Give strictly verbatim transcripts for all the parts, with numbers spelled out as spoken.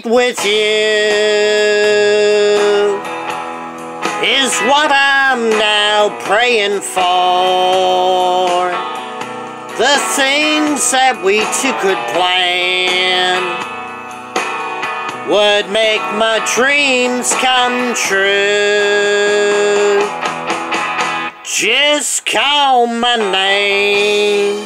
with you is what I'm now praying for. The things that we two could plan would make my dreams come true. Just call my name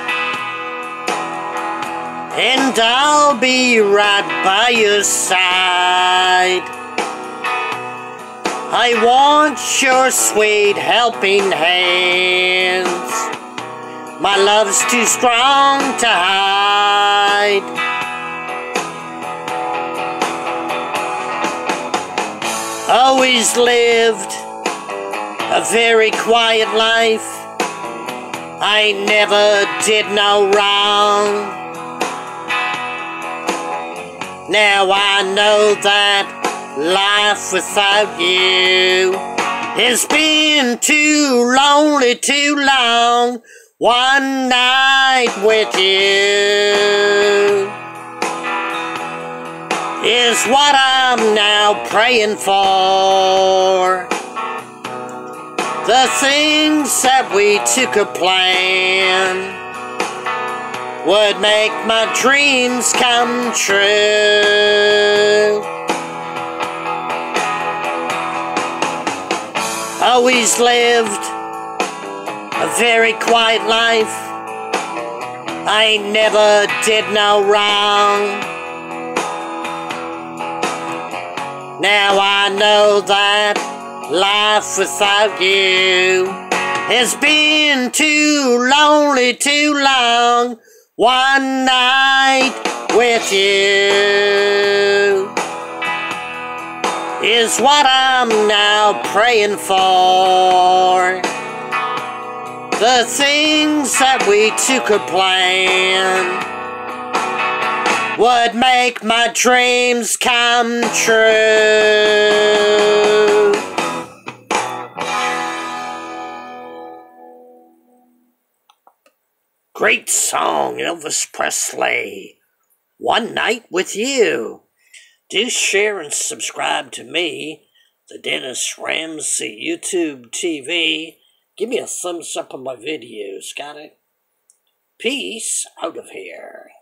and I'll be right by your side. I want your sweet helping hands. My love's too strong to hide. Always lived a very quiet life. I never did no wrong. Now I know that life without you has been too lonely, too long. One night with you is what I'm now praying for. The things that we took a plan would make my dreams come true. Always lived a very quiet life. I never did no wrong. Now I know that life without you has been too lonely, too long. One night with you is what I'm now praying for. The things that we two could plan would make my dreams come true. Great song, Elvis Presley. One Night with You. Do share and subscribe to me, the Dennis Ramsay YouTube T V. Give me a thumbs up on my videos, got it? Peace out of here.